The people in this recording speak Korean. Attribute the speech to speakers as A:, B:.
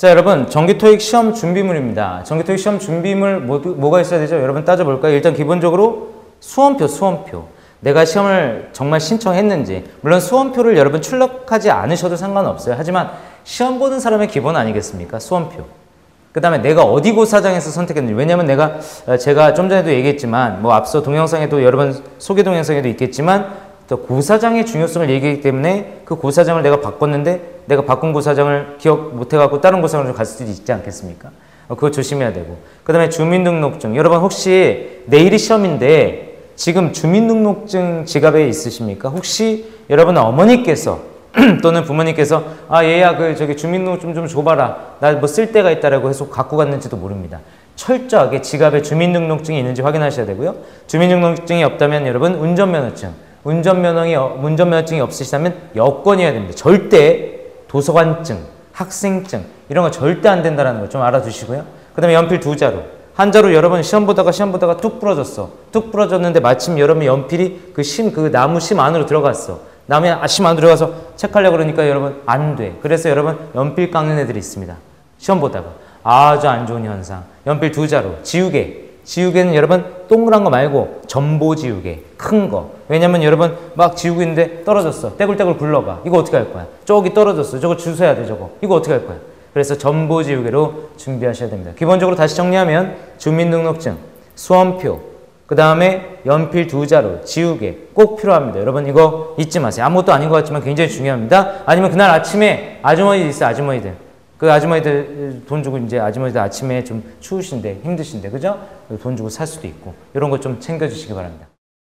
A: 자, 여러분, 정기토익 시험 준비물입니다. 정기토익 시험 준비물 뭐가 있어야 되죠? 여러분 따져볼까요? 일단 기본적으로 수험표. 내가 시험을 정말 신청했는지. 물론 수험표를 여러분 출력하지 않으셔도 상관없어요. 하지만 시험 보는 사람의 기본 아니겠습니까? 수험표. 그 다음에 내가 어디 고사장에서 선택했는지. 왜냐면 제가 좀 전에도 얘기했지만, 뭐 앞서 동영상에도 여러분 소개 동영상에도 있겠지만, 또 고사장의 중요성을 얘기하기 때문에 그 고사장을 내가 바꿨는데 내가 바꾼 고사장을 기억 못해갖고 다른 고사장으로 갈 수도 있지 않겠습니까? 그거 조심해야 되고. 그 다음에 주민등록증. 여러분 혹시 내일이 시험인데 지금 주민등록증 지갑에 있으십니까? 혹시 여러분 어머니께서 또는 부모님께서 얘야 저기 주민등록증 좀 줘봐라. 나 뭐 쓸 데가 있다라고 해서 갖고 갔는지도 모릅니다. 철저하게 지갑에 주민등록증이 있는지 확인하셔야 되고요. 주민등록증이 없다면 여러분 운전면허증이 없으시다면 여권이어야 됩니다. 절대 도서관증, 학생증 이런 거 절대 안 된다는 거 좀 알아두시고요. 그 다음에 연필 2자루. 한 자루 여러분 시험 보다가 뚝 부러졌어. 뚝 부러졌는데 마침 여러분 연필이 그 나무 심 안으로 들어갔어. 심 안으로 들어가서 체크하려고 그러니까 여러분 안 돼. 그래서 여러분 연필 깎는 애들이 있습니다. 시험 보다가. 아주 안 좋은 현상. 연필 2자루. 지우개는 여러분 동그란 거 말고 전보 지우개. 큰 거. 왜냐면 여러분 막 지우고 있는데 떨어졌어. 떼굴떼굴 굴러가. 이거 어떻게 할 거야? 저기 떨어졌어. 저거 주워야 돼 저거. 이거 어떻게 할 거야? 그래서 전보 지우개로 준비하셔야 됩니다. 기본적으로 다시 정리하면 주민등록증, 수험표, 그 다음에 연필 2자루, 지우개 꼭 필요합니다. 여러분 이거 잊지 마세요. 아무것도 아닌 것 같지만 굉장히 중요합니다. 아니면 그날 아침에 아주머니들 있어요. 아주머니들. 그 아주머니들 돈 주고 이제 아주머니들 아침에 좀 추우신데 힘드신데 그죠? 돈 주고 살 수도 있고 이런 거 좀 챙겨주시기 바랍니다.